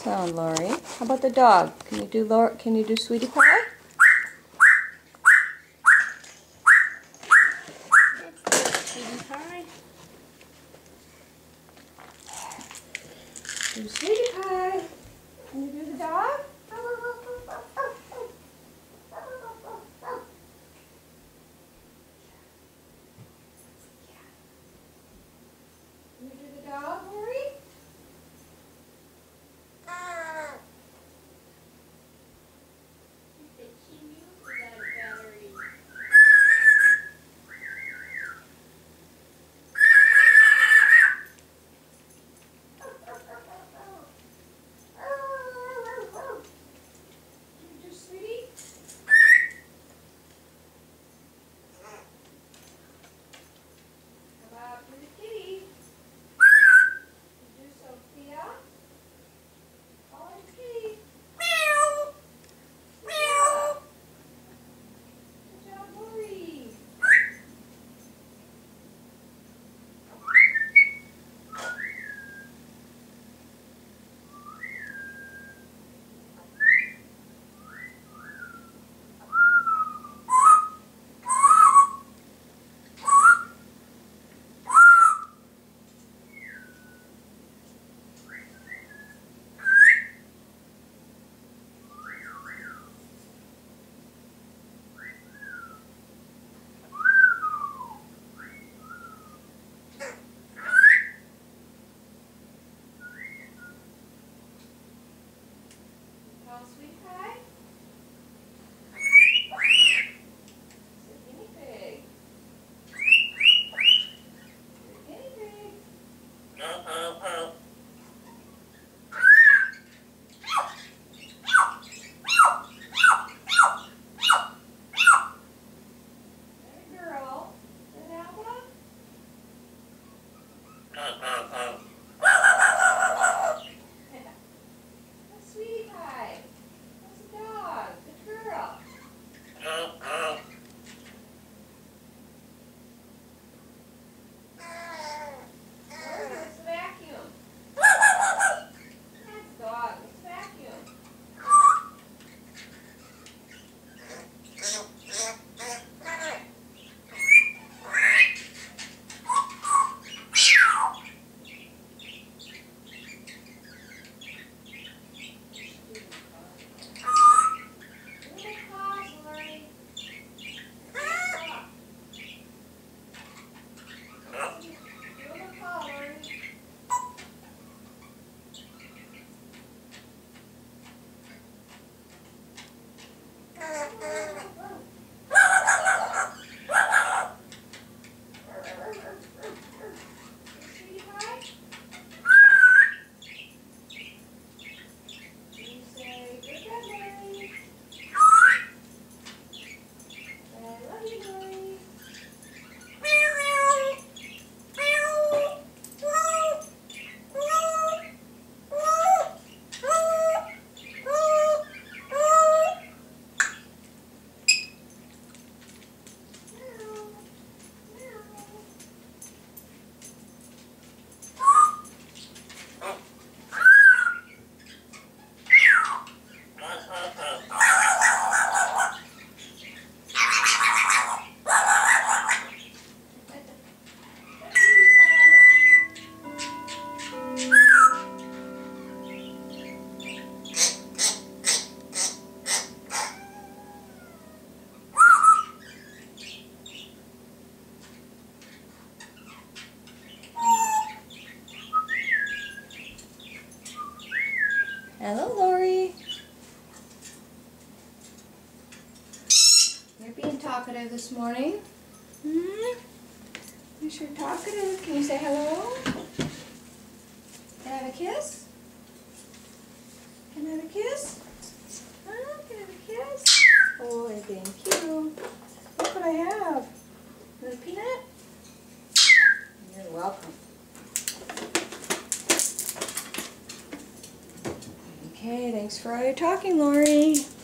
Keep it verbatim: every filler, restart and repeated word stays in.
sound, Lori. How about the dog? Can you do Lori? Can you do sweetie pie? Sweetie pie. Do sweetie pie. Can you do the dog? Can you do the dog, Lori? Sweetie pie? It's a guinea pig. It's a guinea pig. Hey girl. Is that Alba? That's Sweetie Pie. That's a dog. Good girl. Where's the vacuum? That's dog. It's vacuum. Hello, Lori. You're being talkative this morning. Hmm? You're sure talkative. Can you say hello? Can I have a kiss? Can I have a kiss? Huh? Can I have a kiss? Oh, thank you. Look what I have. Another peanut? You're welcome. Okay, thanks for all your talking, Lori.